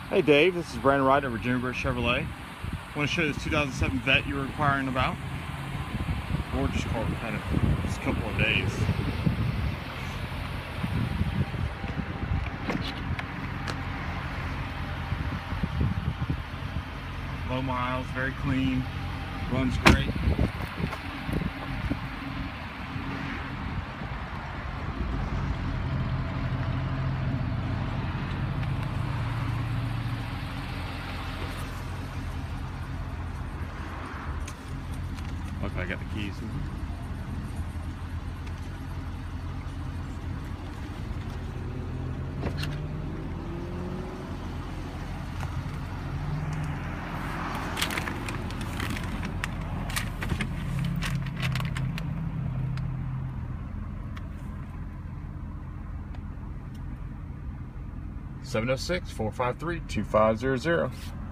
Hey Dave, this is Wright at Britt Chevrolet. I want to show you this 2007 Vette you were inquiring about. Gorgeous car, we've had it just a couple of days. Low miles, very clean, runs great. Look, I got the keys. (706-453-2500).